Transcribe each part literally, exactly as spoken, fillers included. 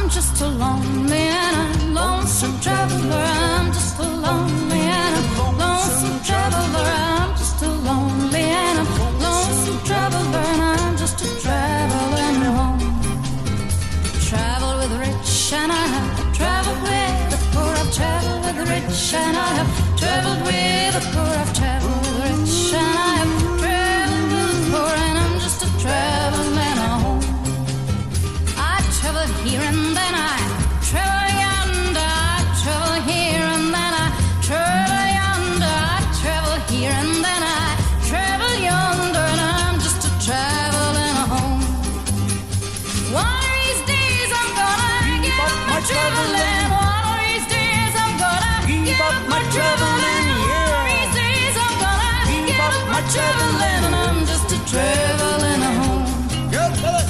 I'm just a lonely and a lonesome traveler. I'm just a lonely and a lonesome traveler. I'm just a lonely and a lonesome traveler, and I'm just a traveling home. Travel with the rich and I have traveled with the poor. I've traveled with the rich and I have traveled with the poor. I've traveled with the rich and I have traveled with the poor, and I'm just a traveling home. I travel here and then I travel yonder. I travel here and then I travel yonder. I travel here and then I travel yonder, and I'm just a traveling home. One of these days I'm gonna give up my traveling. One of these days I'm gonna give up my traveling. One of these days I'm gonna give up my traveling, and I'm just a traveling home. Good, Phyllis.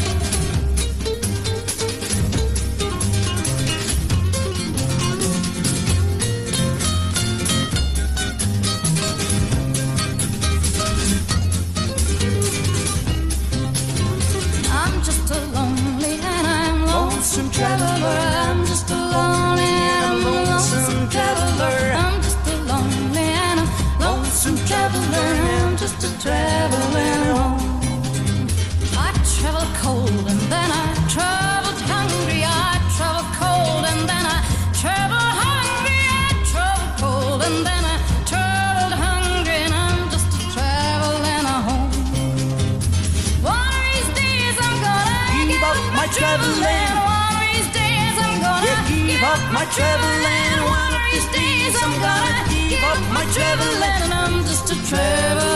Traveler, I'm just a lonely and a lonesome traveler. I'm just a lonely and a lonesome traveler. I'm just a traveling home. I travel cold and then I traveled hungry. I travel cold and then I traveled hungry. I travel cold and then I traveled hungry, and I'm just a traveling home. One of these days I'm gonna give up my traveling. Give up my traveling. One of these days I'm gonna give up my traveling, and I'm just a traveling.